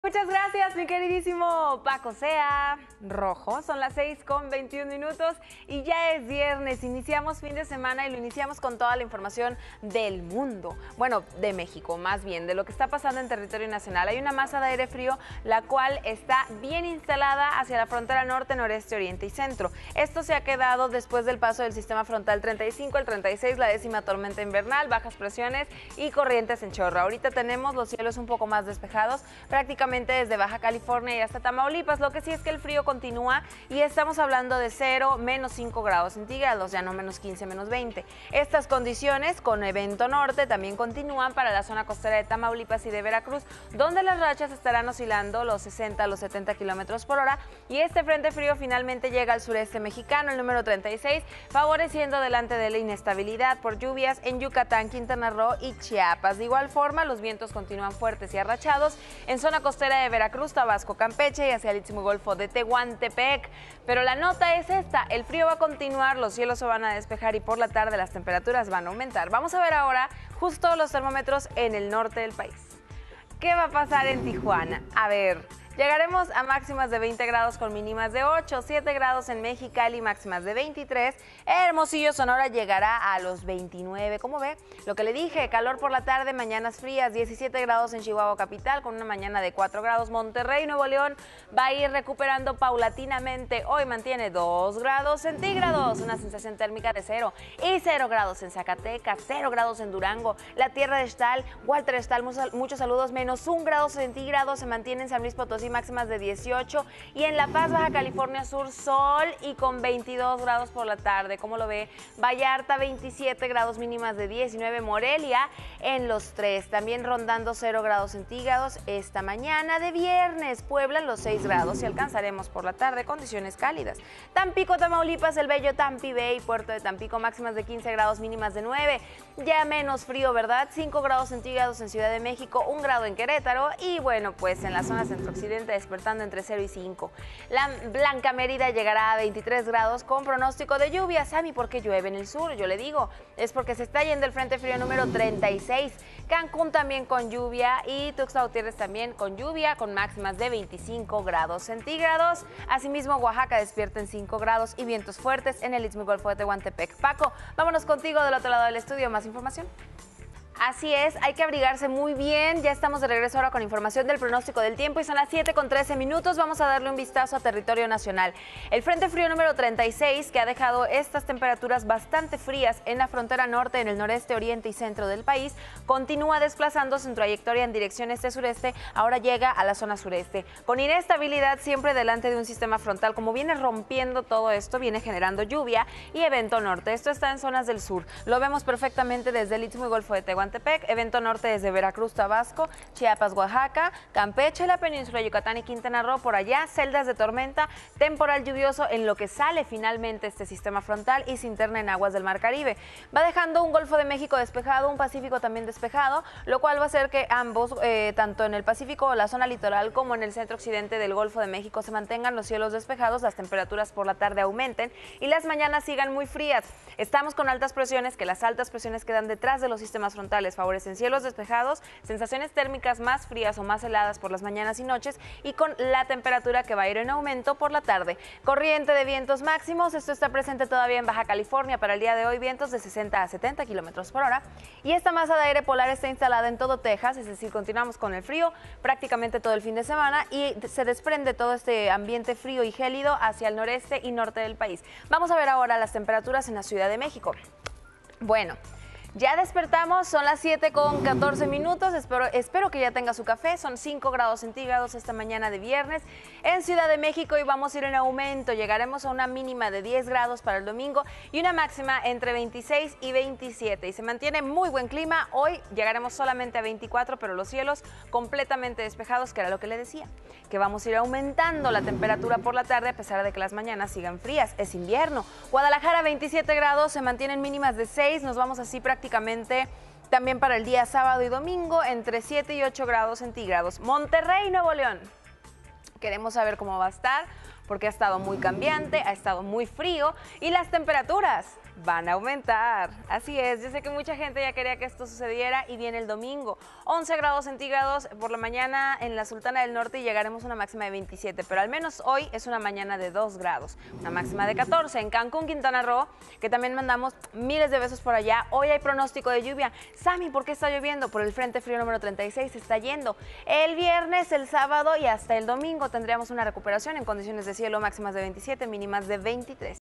Muchas gracias, mi queridísimo Paco Sea Rojo. Son las 6:21 y ya es viernes. Iniciamos fin de semana y lo iniciamos con toda la información del mundo. Bueno, de México, más bien, de lo que está pasando en territorio nacional. Hay una masa de aire frío, la cual está bien instalada hacia la frontera norte, noreste, oriente y centro. Esto se ha quedado después del paso del sistema frontal 35, el 36, la décima tormenta invernal, bajas presiones y corrientes en chorro. Ahorita tenemos los cielos un poco más despejados, prácticamente desde Baja California y hasta Tamaulipas. Lo que sí es que el frío continúa y estamos hablando de 0, menos 5 grados centígrados, ya no menos 15, menos 20. Estas condiciones con evento norte también continúan para la zona costera de Tamaulipas y de Veracruz, donde las rachas estarán oscilando los 60 a los 70 kilómetros por hora. Y este frente frío finalmente llega al sureste mexicano, el número 36, favoreciendo delante de la inestabilidad por lluvias en Yucatán, Quintana Roo y Chiapas. De igual forma, los vientos continúan fuertes y arrachados en zona costera de Veracruz, Tabasco, Campeche y hacia el Istmo Golfo de Tehuantepec. Pero la nota es esta: el frío va a continuar, los cielos se van a despejar y por la tarde las temperaturas van a aumentar. Vamos a ver ahora justo los termómetros en el norte del país. ¿Qué va a pasar en Tijuana? A ver, llegaremos a máximas de 20 grados con mínimas de 8, 7 grados en Mexicali, máximas de 23. Hermosillo, Sonora llegará a los 29. ¿Cómo ve? Lo que le dije, calor por la tarde, mañanas frías, 17 grados en Chihuahua capital con una mañana de 4 grados. Monterrey, Nuevo León va a ir recuperando paulatinamente. Hoy mantiene 2 grados centígrados, una sensación térmica de 0 y 0 grados en Zacatecas, 0 grados en Durango, la tierra de Xtal, Walter Xtal, muchos saludos, menos 1 grado centígrado se mantiene en San Luis Potosí, máximas de 18, y en La Paz, Baja California Sur, sol y con 22 grados por la tarde. ¿Cómo lo ve? Vallarta, 27 grados, mínimas de 19. Morelia en los 3, también rondando 0 grados centígrados esta mañana de viernes. Puebla en los 6 grados y alcanzaremos por la tarde condiciones cálidas. Tampico, Tamaulipas, el bello Tampi Bay, Puerto de Tampico, máximas de 15 grados, mínimas de 9. Ya menos frío, ¿verdad? 5 grados centígrados en Ciudad de México, 1 grado en Querétaro y bueno, pues en la zona centro-occidente despertando entre 0 y 5. La Blanca Mérida llegará a 23 grados con pronóstico de lluvia. Sammy, ¿por qué llueve en el sur? Yo le digo, es porque se está yendo el frente frío número 36. Cancún también con lluvia y Tuxtla Gutiérrez también con lluvia, con máximas de 25 grados centígrados. Asimismo, Oaxaca despierta en 5 grados y vientos fuertes en el Istmo Golfo de Tehuantepec. Paco, vámonos contigo del otro lado del estudio. Más información. Así es, hay que abrigarse muy bien. Ya estamos de regreso ahora con información del pronóstico del tiempo y son las 7:13. Vamos a darle un vistazo a territorio nacional. El frente frío número 36, que ha dejado estas temperaturas bastante frías en la frontera norte, en el noreste, oriente y centro del país, continúa desplazándose en trayectoria en dirección este-sureste. Ahora llega a la zona sureste. Con inestabilidad siempre delante de un sistema frontal, como viene rompiendo todo esto, viene generando lluvia y evento norte. Esto está en zonas del sur. Lo vemos perfectamente desde el Istmo y Golfo de Tehuantepec. Evento norte desde Veracruz, Tabasco, Chiapas, Oaxaca, Campeche, la península de Yucatán y Quintana Roo. Por allá, celdas de tormenta, temporal lluvioso en lo que sale finalmente este sistema frontal y se interna en aguas del Mar Caribe. Va dejando un Golfo de México despejado, un Pacífico también despejado, lo cual va a hacer que ambos, tanto en el Pacífico, la zona litoral, como en el centro occidente del Golfo de México, se mantengan los cielos despejados, las temperaturas por la tarde aumenten y las mañanas sigan muy frías. Estamos con altas presiones, que las altas presiones quedan detrás de los sistemas frontales, favorecen cielos despejados, sensaciones térmicas más frías o más heladas por las mañanas y noches y con la temperatura que va a ir en aumento por la tarde. Corriente de vientos máximos, esto está presente todavía en Baja California para el día de hoy, vientos de 60 a 70 kilómetros por hora. Y esta masa de aire polar está instalada en todo Texas, es decir, continuamos con el frío prácticamente todo el fin de semana y se desprende todo este ambiente frío y gélido hacia el noreste y norte del país. Vamos a ver ahora las temperaturas en la Ciudad de México. Bueno, ya despertamos, son las 7:14. Espero que ya tenga su café. Son 5 grados centígrados esta mañana de viernes en Ciudad de México y vamos a ir en aumento. Llegaremos a una mínima de 10 grados para el domingo y una máxima entre 26 y 27. Y se mantiene muy buen clima. Hoy llegaremos solamente a 24, pero los cielos completamente despejados, que era lo que le decía, que vamos a ir aumentando la temperatura por la tarde a pesar de que las mañanas sigan frías. Es invierno. Guadalajara, 27 grados, se mantienen mínimas de 6. Nos vamos así prácticamente también para el día sábado y domingo entre 7 y 8 grados centígrados. Monterrey, Nuevo León. Queremos saber cómo va a estar porque ha estado muy cambiante, ha estado muy frío y las temperaturas van a aumentar. Así es, yo sé que mucha gente ya quería que esto sucediera y viene el domingo. 11 grados centígrados por la mañana en la Sultana del Norte y llegaremos a una máxima de 27, pero al menos hoy es una mañana de 2 grados, una máxima de 14. En Cancún, Quintana Roo, que también mandamos miles de besos por allá, hoy hay pronóstico de lluvia. Sammy, ¿por qué está lloviendo? Por el Frente Frío número 36 está yendo. El viernes, el sábado y hasta el domingo tendríamos una recuperación en condiciones de cielo máximas de 27, mínimas de 23.